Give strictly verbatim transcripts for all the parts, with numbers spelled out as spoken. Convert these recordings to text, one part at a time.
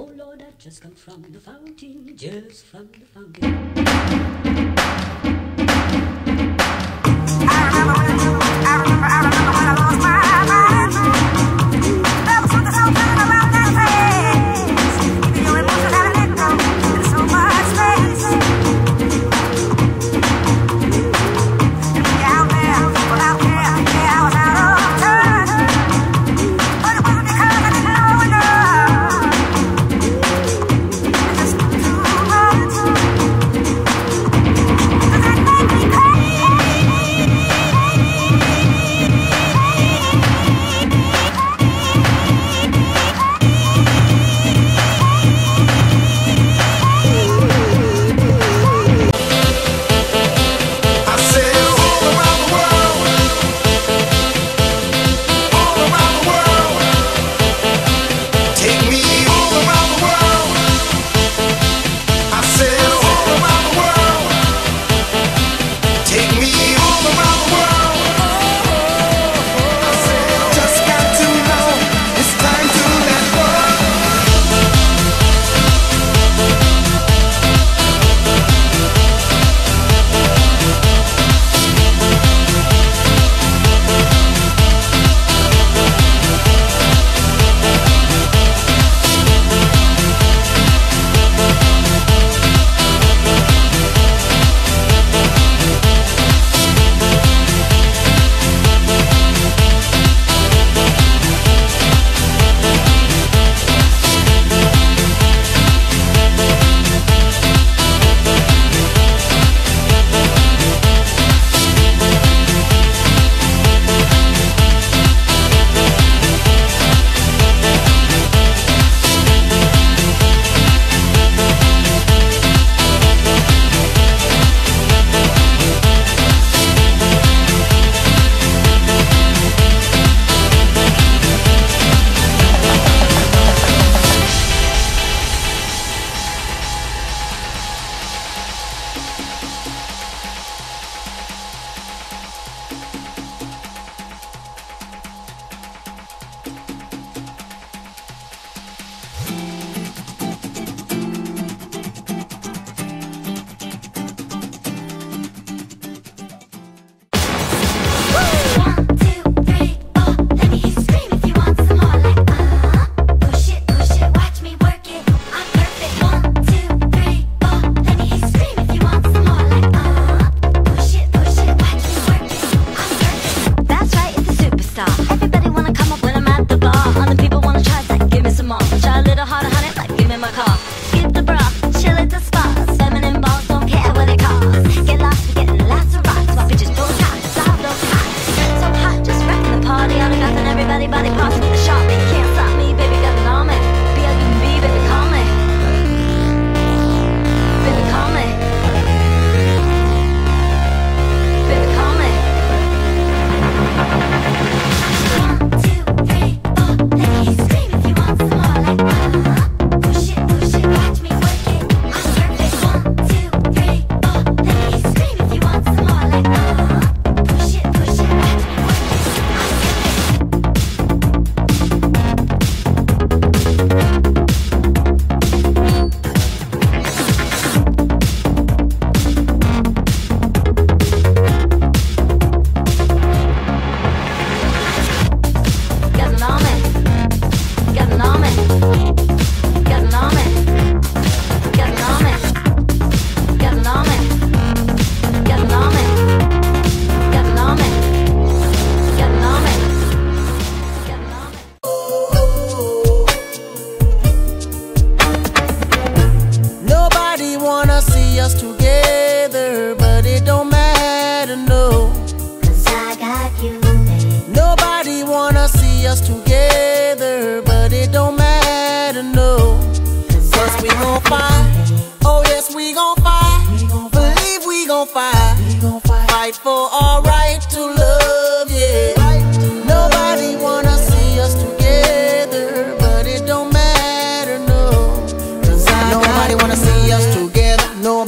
Oh Lord, I just come from the fountain, just from the fountain.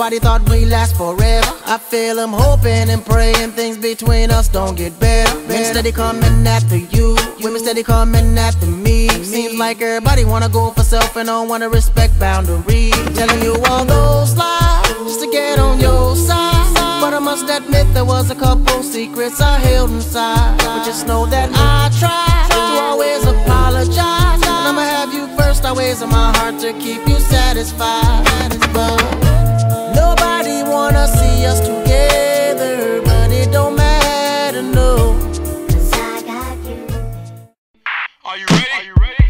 nobody thought we'd last forever. I feel I'm hoping and praying things between us don't get better. Men steady coming after you, women steady coming after me. Seems like everybody wanna go for self and don't wanna respect boundaries. Telling you all those lies just to get on your side, but I must admit there was a couple secrets I held inside. But just know that I tried to always apologize, and I'ma have you first always in my heart to keep you satisfied. But nobody wanna see us together, but it don't matter, no. Cause I got you. Are you ready? Are you ready?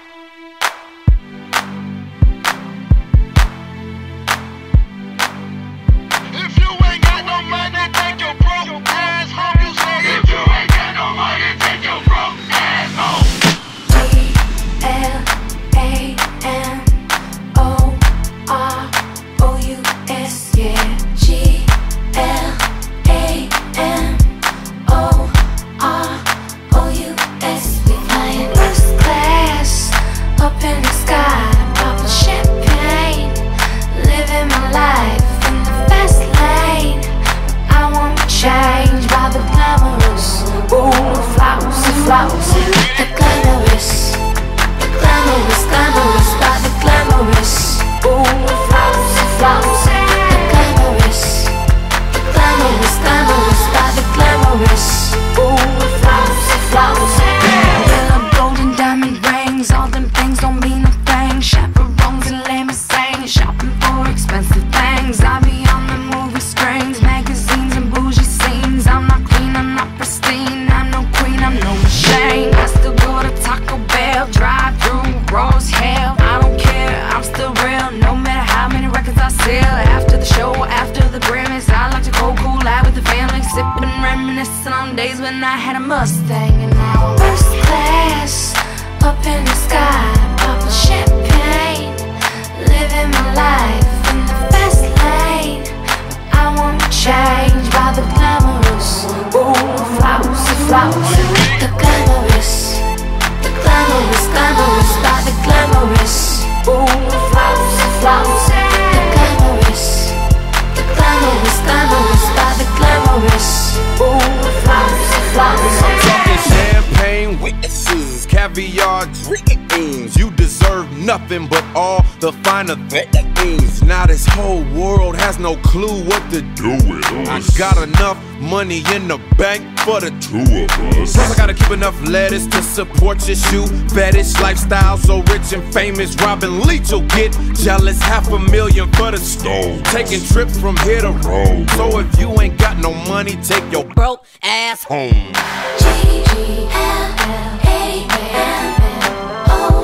If you ain't got no money, take your broke ass home. You say if you ain't got no money, take your broke ass home. G L A M O R O U S, yeah. G L A M O R O U S. We flying first class up in the sky, popping champagne, living my life in the fast lane. I won't change by the glamorous, ooh, flousy, flousy, the glamorous, the glamorous, glamorous, by the glamorous, ooh, flousy, flousy, the glamorous, the glamorous, glamorous, by the glamorous, ooh, flousy, flousy. Yellow golden diamond rings, all them things don't mean a thing. Chaperones and limousines, shopping for expensive things. I be on the movie screens, magazines and bougie scenes. I'm not clean, I'm not pristine, I'm no queen, I'm no machine. I still go to Taco Bell, drive through raw as hell. I don't care, I'm still real, no matter how many records I sell. After the show, after the Grammys, I like to go cool out with the family, sipping and reminiscing on days when I had a Mustang. And now I'm first class up in the sky, popping champagne, living my life in the fast lane. I won't change by the glamorous, ooh, flousy, flousy, the glamorous, the glamorous, glamorous, by the glamorous, ooh, flousy, flousy, the glamorous, the glamorous, glamorous, by the glamorous, ooh, flousy, flousy. I'm talking champagne witnesses, caviar dreams. You deserve nothing but all the finer things. Now this whole world has no clue what to do with us. I got enough money in the bank for the two of us. Plus I gotta keep enough lettuce to support your shoe fetish lifestyle. So rich and famous, Robin Leach will get jealous. Half a million for the stove, taking trips from here to Rome. So if you ain't got no money, take your broke ass home. G G L A M O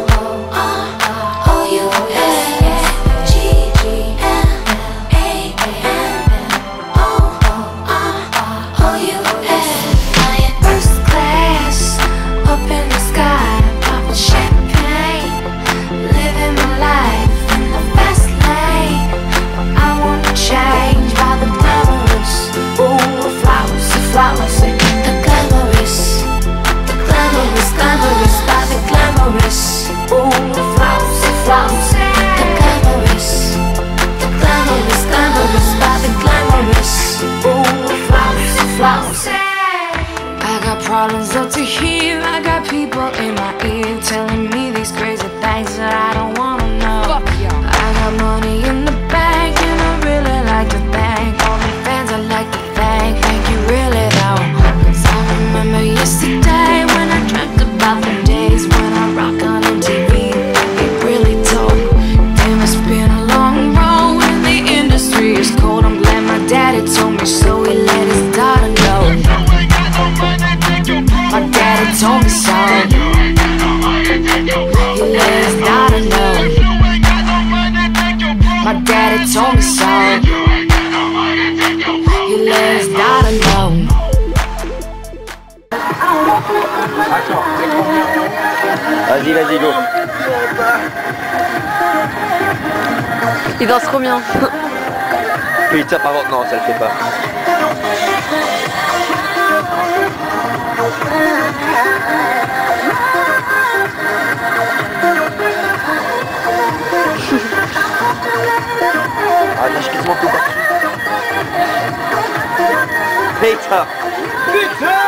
R O U S. G G L A M O R O U S. Flying first class up in the sky, popping champagne, living my life in the fast lane. I won't change by the glamorous, ooh, flousy, flousy, the glamorous, the glamorous, glamorous, by the glamorous, ooh, flousy, flousy, the glamorous, the glamorous, glamorous, by the glamorous, ooh, flousy, flousy. I got problems up to here, I got people in my ear telling me these crazy things that I don't wanna know. I got money in the bank and I really like to thank all the fans I like to thank. Thank you really though, cause I remember yesterday when I dreamt about the days when I rock on M T V. It really told. Damn, it's been a long road and the industry is cold. I'm glad my daddy told me so, he let his daughter know. My daddy told me so, he let his daughter know. My daddy told me so, he let his daughter know. Vas-y, vas-y, go. Il danse trop bien. Putain, par contre, non, ça le fait pas. Ah, là, je suis quasiment tout parti. Putain. Putain.